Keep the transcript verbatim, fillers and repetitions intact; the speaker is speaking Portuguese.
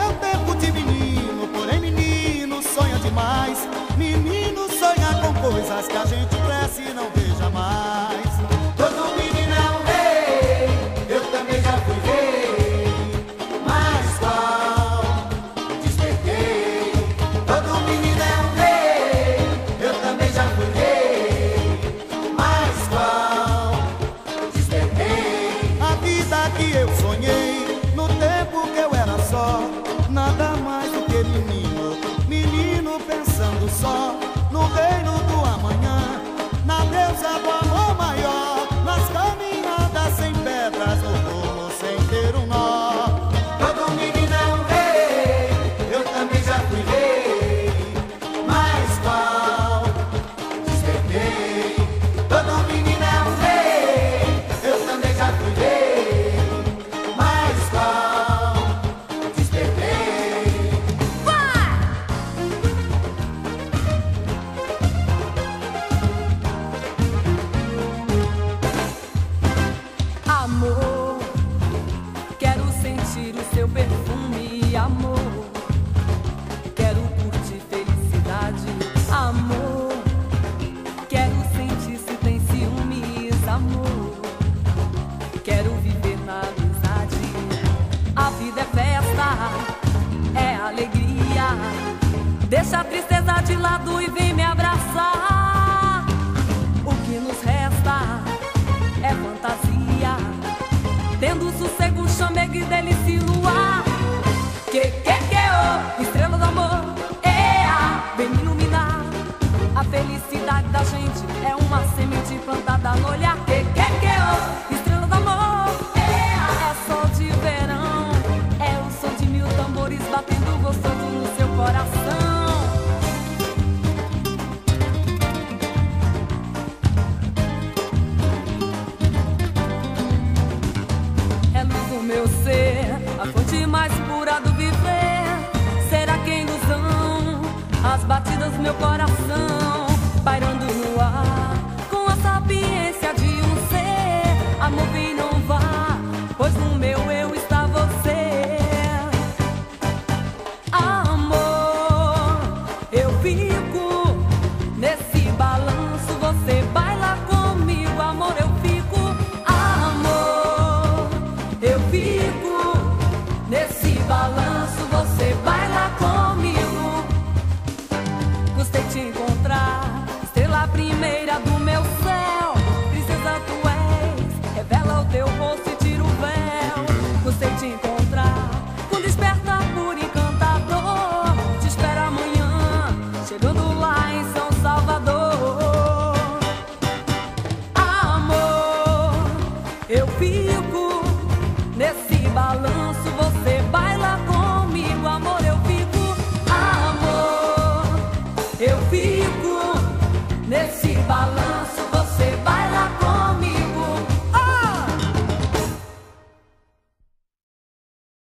meu tempo de menino, porém menino sonha demais. Menino sonha com coisas que a gente cresce e não vê jamais. Todo menino é um rei, eu também já fui rei, mas qual despertei. Todo menino é um rei, eu também já fui rei, mas qual despertei. A vida que eu sonhei no tempo que eu era só, nada mais do que menino, menino pensando só no reino do amanhã, na deusa do amor maior, nas caminhadas sem pedras, no rumo sem ter um nó. Todo menino é um rei, eu também já fui rei, mas qual despertei. Todo menino é um rei, eu também já fui rei, mas qual despertei. Amor, quero sentir o seu perfume, amor. Quero curtir felicidade, amor. Quero sentir se tem ciúmes, amor. Quero viver na amizade. A vida é festa, é alegria. Deixa a tristeza de lado e vem me abraçar. O que nos resta é fantasia, tendo sossego, chamego e delícia e luar. Que, que, que, oh, estrela do amor, ea, vem me iluminar. A felicidade da gente é uma semente plantada no olhar. Que, que, que, oh, estrela do amor, ea, é sol de verão, é o som de mil tambores batendo gostoso no seu coração. É luz do meu ser, a fonte mais pura do viver. Será que a ilusão, as batidas do meu coração, pairando no ar, com a sapiência de um ser. Amor, vem, não vá, pois no meu eu está você. Amor, eu fico nesse balanço, você baila comigo. Amor, eu fico, amor, eu fico nesse balanço, você baila comigo. Gostei de te encontrar, estrela primeira do meu céu. Princesa tu és, revela o teu rosto e tira o véu. Gostei de te encontrar.